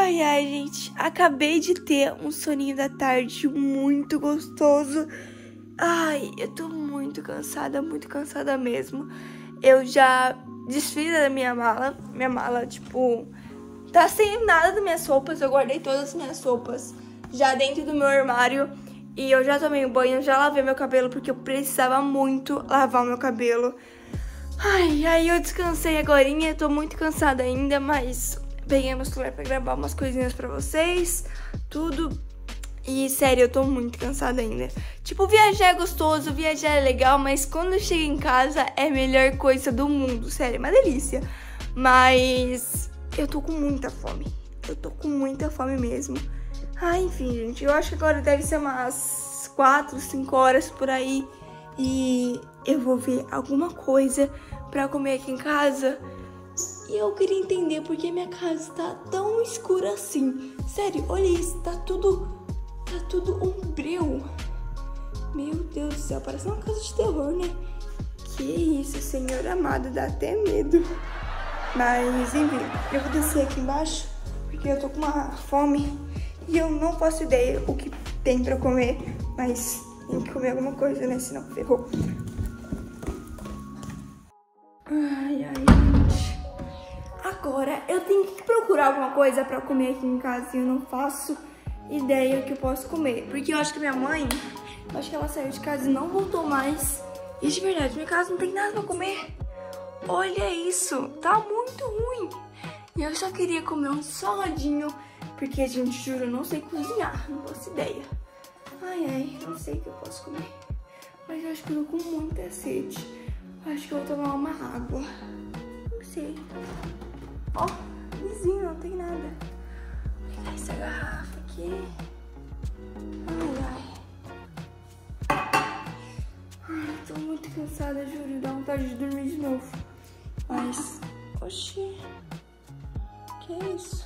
Ai, gente, acabei de ter um soninho da tarde muito gostoso. Ai, eu tô muito cansada mesmo. Eu já desfiz da minha mala, tipo, tá sem nada das minhas roupas. Eu guardei todas as minhas roupas já dentro do meu armário. E eu já tomei um banho, já lavei meu cabelo, porque eu precisava muito lavar o meu cabelo. Ai, aí eu descansei agorinha, tô muito cansada ainda, mas peguei meu celular pra gravar umas coisinhas pra vocês, tudo. E sério, eu tô muito cansada ainda. Tipo, viajar é gostoso, viajar é legal, mas quando chega em casa é a melhor coisa do mundo, sério, é uma delícia. Mas eu tô com muita fome, mesmo. Ah, enfim, gente, eu acho que agora deve ser umas 4, 5 horas por aí. E eu vou ver alguma coisa pra comer aqui em casa. E eu queria entender por que minha casa tá tão escura assim. Sério, olha isso, tá tudo um breu. Meu Deus do céu, parece uma casa de terror, né? Que isso, Senhor amado, dá até medo. Mas, enfim, eu vou descer aqui embaixo, porque eu tô com uma fome e eu não faço ideia o que tem pra comer, mas tem que comer alguma coisa, né? Senão ferrou. Ai, gente. Agora eu tenho que procurar alguma coisa pra comer aqui em casa e eu não faço ideia o que eu posso comer. Porque eu acho que minha mãe, acho que ela saiu de casa e não voltou mais. E de verdade, minha casa não tem nada pra comer. Olha isso, tá muito ruim. E eu só queria comer um salgadinho, porque, gente, juro, eu não sei cozinhar, não faço ideia. Ai, não sei o que eu posso comer. Mas eu acho que eu tô com muita sede. Acho que eu vou tomar uma água. Não sei. Ó, vizinho, não tem nada. Vou pegar essa garrafa aqui. Ai, tô muito cansada, juro. Dá vontade de dormir de novo. Mas, oxi. Que é isso?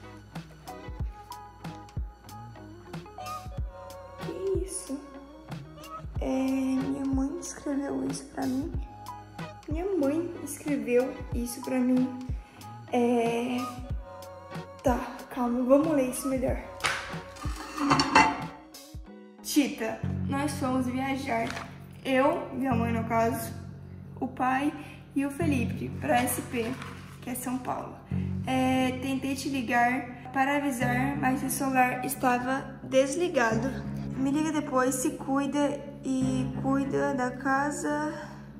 Que isso? Minha mãe escreveu isso pra mim. Tá, calma, vamos ler isso melhor. Tita, nós fomos viajar. Eu, minha mãe no caso, o pai e o Felipe pra SP, que é São Paulo. Tentei te ligar para avisar, mas o celular estava desligado. Me liga depois, se cuida e cuida da casa,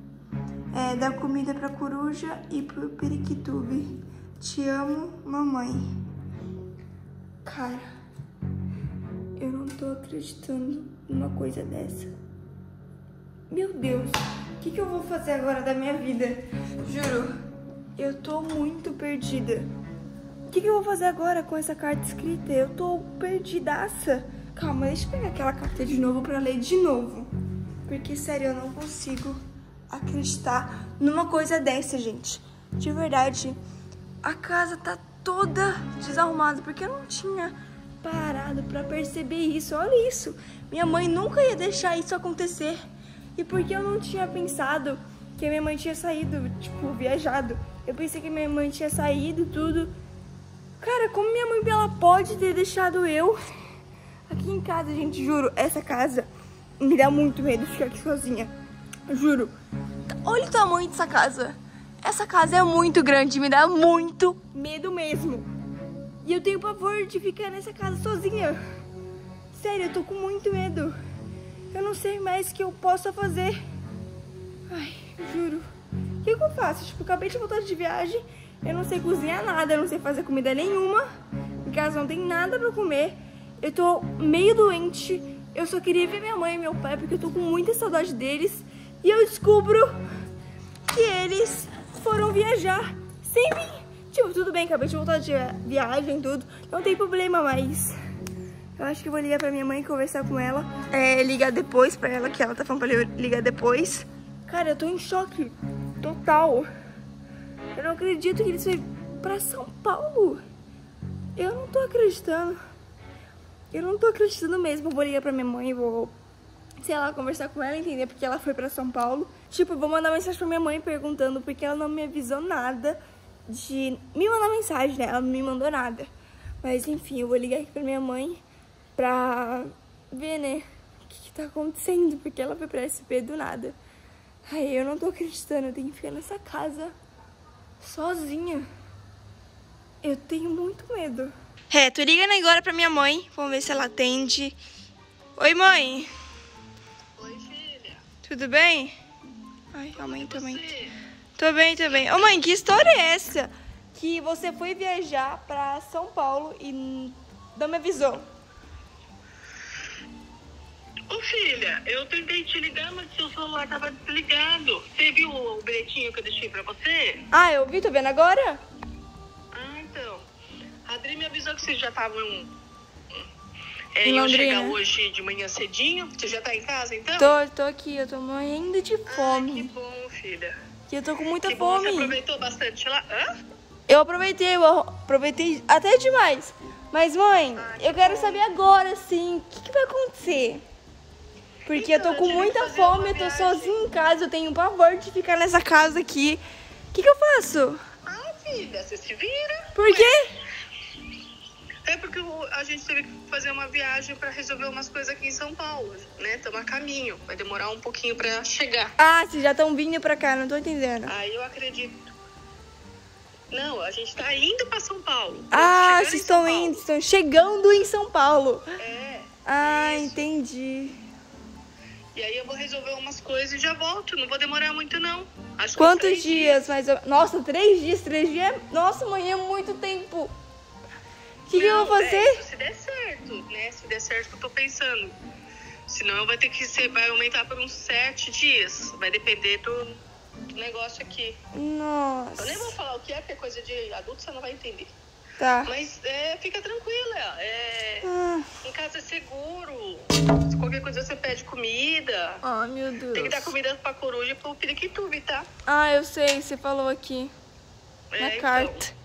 da comida pra coruja e pro periquitube. Te amo, mamãe. Cara, eu não tô acreditando numa coisa dessa. Meu Deus, o que eu vou fazer agora da minha vida? Juro, eu tô muito perdida. O que eu vou fazer agora com essa carta escrita? Eu tô perdidaça. Calma, deixa eu pegar aquela carta de novo pra ler de novo. Porque, sério, eu não consigo acreditar numa coisa dessa, gente. De verdade, a casa tá toda desarrumada, porque eu não tinha parado pra perceber isso. Olha isso, minha mãe nunca ia deixar isso acontecer. E porque eu não tinha pensado que a minha mãe tinha saído, tipo, viajado. Eu pensei que minha mãe tinha saído tudo. Cara, como minha mãe, ela pode ter deixado eu aqui em casa, gente, juro. Essa casa me dá muito medo de ficar aqui sozinha, juro. Olha o tamanho dessa casa. Essa casa é muito grande, me dá muito medo mesmo. E eu tenho pavor de ficar nessa casa sozinha. Sério, eu tô com muito medo. Eu não sei mais o que eu possa fazer. Ai, juro. O que eu faço? Tipo, acabei de voltar de viagem. Eu não sei cozinhar nada, eu não sei fazer comida nenhuma. Em casa não tem nada pra comer. Eu tô meio doente. Eu só queria ver minha mãe e meu pai, porque eu tô com muita saudade deles. E eu descubro que eles foram viajar sem mim. Tipo, tudo bem, acabei de voltar de viagem e tudo. Não tem problema, mas eu acho que eu vou ligar pra minha mãe e conversar com ela. Ligar depois pra ela, que ela tá falando pra eu ligar depois. Cara, eu tô em choque total. Eu não acredito que eles foram pra São Paulo. Eu não tô acreditando. Eu não tô acreditando mesmo. Eu vou ligar pra minha mãe e vou, sei lá, conversar com ela, entender porque ela foi pra São Paulo. Tipo, eu vou mandar mensagem pra minha mãe perguntando, porque ela não me avisou nada de me mandar mensagem, né? Ela não me mandou nada. Mas enfim, eu vou ligar aqui pra minha mãe pra ver, né, o que tá acontecendo, porque ela foi pra SP do nada. Aí eu não tô acreditando, eu tenho que ficar nessa casa sozinha. Eu tenho muito medo. Tô ligando agora pra minha mãe, vamos ver se ela atende. Oi, mãe. Oi, filha. Tudo bem? Ai, a mãe também. Tô bem, tô bem. Ô, mãe, que história é essa? Que você foi viajar pra São Paulo e não me avisou. Ô, filha, eu tentei te ligar, mas seu celular tava desligado. Você viu o bilhetinho que eu deixei pra você? Ah, eu vi, tô vendo agora? Ah, então. A Adri me avisou que vocês já estavam Em iam Londrina. chegar hoje de manhã cedinho. Você já tá em casa, então? Tô aqui, eu tô morrendo de fome. Que bom, filha. Que eu tô com muita Que bom, você fome. aproveitou bastante lá? Hã? Eu aproveitei até demais. Mas, mãe, eu quero saber agora, assim, o que vai acontecer? Porque eu tô Então, com eu tive que muita fazer fome, uma eu tô viagem. sozinha em casa, eu tenho pavor de ficar nessa casa aqui. O que eu faço? Ah, filha, você se vira. Por quê? É porque a gente teve que fazer uma viagem pra resolver umas coisas aqui em São Paulo, né? Estamos a caminho, vai demorar um pouquinho pra chegar. Ah, vocês já estão vindo pra cá, não tô entendendo. Aí eu acredito. Não, a gente tá indo pra São Paulo. Ah, Chegando vocês em estão São Paulo. indo, estão chegando em São Paulo. É. Ah, Isso. entendi. E aí eu vou resolver umas coisas e já volto. Não vou demorar muito, não. Acho que Quantos 3 dias? Nossa, 3 dias? 3 dias? Nossa, mãe, é muito tempo. O que eu vou fazer? Se der certo, né? Se der certo que eu tô pensando. Senão vai ter que ser, vai aumentar por uns 7 dias. Vai depender do negócio aqui. Nossa. Eu nem vou falar o que é, porque é coisa de adulto, você não vai entender. Tá. Mas fica tranquila. Em casa é seguro. Se qualquer coisa você pede comida. Ai, meu Deus. Tem que dar comida pra coruja e pro periquitume, tá? Ah, eu sei, você falou aqui na carta. Então.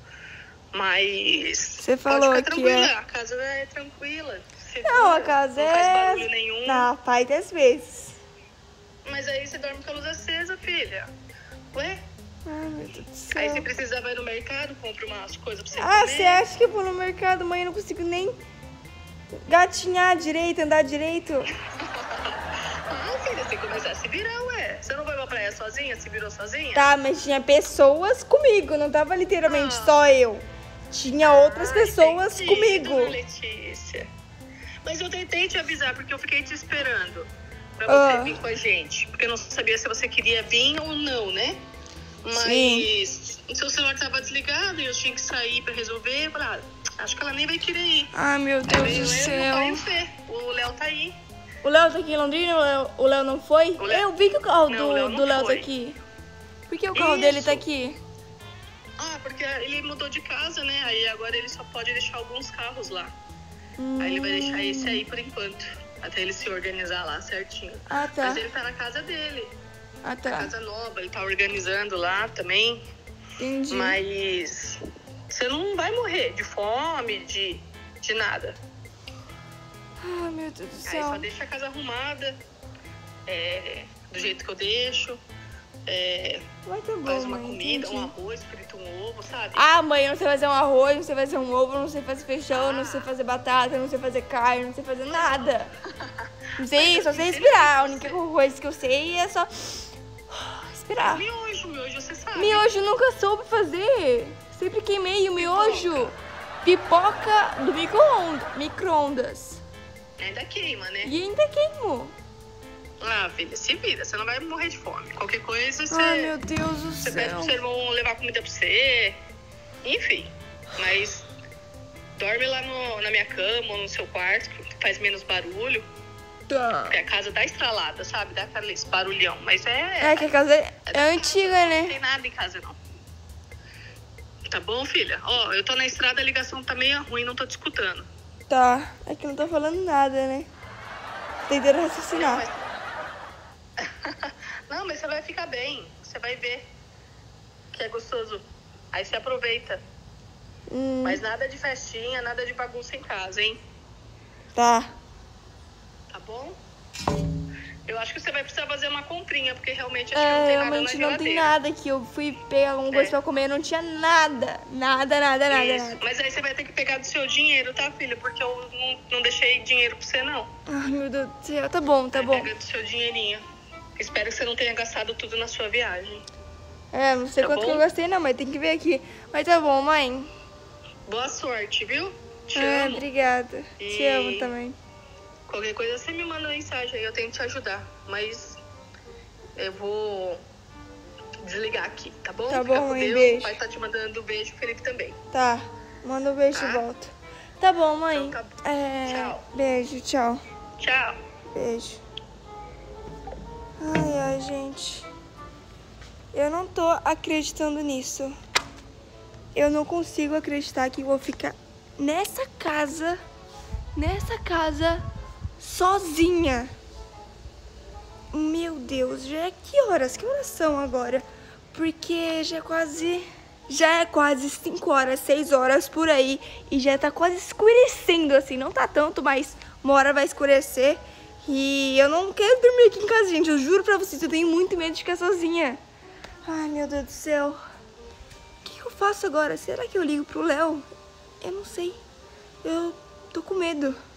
Mas Você falou pode ficar que tranquila. é. A casa é tranquila. Segura, Não, a casa não é... faz barulho nenhum. Na paz das vezes. Mas aí você dorme com a luz acesa, filha. Ué? Ai, meu Deus do céu. Aí você precisa vai no mercado, compra umas coisas pra você Ah, comer. você acha que eu vou no mercado, mãe? Eu não consigo nem gatinhar direito, andar direito. Ah, filha, você começar a se virar, ué. Você não vai pra praia sozinha? Se virou sozinha? Tá, mas tinha pessoas comigo, não tava literalmente só eu. Tinha outras pessoas entendi, comigo. dona Letícia. Mas eu tentei te avisar, porque eu fiquei te esperando pra você vir com a gente. Porque eu não sabia se você queria vir ou não, né? Mas o seu celular tava desligado e eu tinha que sair pra resolver. Eu falei, acho que ela nem vai querer ir. Ai, meu Deus do Eu céu. e o Fê. O Léo tá aí. O Léo tá aqui em Londrina? O Léo não foi? Eu vi que o carro Não, o Léo não do Léo tá foi. aqui. Por que o carro dele tá aqui? Ah, porque ele mudou de casa, né? Aí agora ele só pode deixar alguns carros lá. Aí ele vai deixar esse aí por enquanto. Até ele se organizar lá certinho. Ah, tá. Mas ele tá na casa dele. Ah, tá. Casa nova, ele tá organizando lá também. Entendi. Mas você não vai morrer de fome, de nada. Ai, meu Deus do Aí céu. só deixa a casa arrumada, do jeito que eu deixo. Vai tá bom, Faz uma mãe, comida, entendi. um arroz, frita um ovo, sabe? Ah, mãe, eu não sei fazer um arroz, não sei fazer um ovo, não sei fazer feijão, não sei fazer batata, não sei fazer carne, não sei fazer nada. Não sei, só sei respirar. A única coisa que eu sei é só respirar. Miojo, você sabe. Miojo eu nunca soube fazer. Sempre queimei o miojo. Pipoca do micro-ondas. Ainda queima, né? E ainda queimo. Ah, filha, se vira, você não vai morrer de fome. Qualquer coisa, você... Ai, meu Deus do Você pede céu. pro seu irmão levar comida pra você. Enfim. Mas dorme lá na minha cama ou no seu quarto, que faz menos barulho. Tá. Porque a casa dá estralada, sabe? Dá esse barulhão. Mas É que a casa é antiga, Não né? tem nada em casa, não. Tá bom, filha? Ó, eu tô na estrada, a ligação tá meio ruim, não tô te escutando. Tá. É que não tá falando nada, né? Tentando raciocinar. Não, mas você vai ficar bem. Você vai ver que é gostoso. Aí você aproveita. Mas nada de festinha, nada de bagunça em casa, hein? Tá. Tá bom? Eu acho que você vai precisar fazer uma comprinha, porque realmente acho que não tem nada na realmente não geladeira. tem nada aqui. Eu fui pegar alguma coisa pra comer, não tinha nada. Nada. Isso. Mas aí você vai ter que pegar do seu dinheiro, tá, filha? Porque eu não deixei dinheiro pra você, não. Ai, meu Deus do céu. Tá bom. Pega do seu dinheirinho. Espero que você não tenha gastado tudo na sua viagem. Não sei quanto que eu gastei não, mas tem que ver aqui. Mas tá bom, mãe. Boa sorte, viu? Te amo. Obrigada. Te amo também. Qualquer coisa você me manda mensagem aí, eu tento te ajudar. Mas eu vou desligar aqui, tá bom? Tá Fica bom, com mãe. Deus. Beijo. O pai tá te mandando um beijo, o Felipe também. Tá. Manda um beijo de volta. Tá bom, mãe. Então, tá. Tchau. Beijo, tchau. Tchau. Beijo. Ai, gente. Eu não tô acreditando nisso. Eu não consigo acreditar que eu vou ficar nessa casa sozinha. Meu Deus, já é que horas? Que horas são agora? Porque já é quase 5 horas, 6 horas por aí. E já tá quase escurecendo, assim. Não tá tanto, mas uma hora vai escurecer. E eu não quero dormir aqui em casa, gente. Eu juro pra vocês, eu tenho muito medo de ficar sozinha. Ai, meu Deus do céu. O que eu faço agora? Será que eu ligo pro Léo? Eu não sei. Eu tô com medo.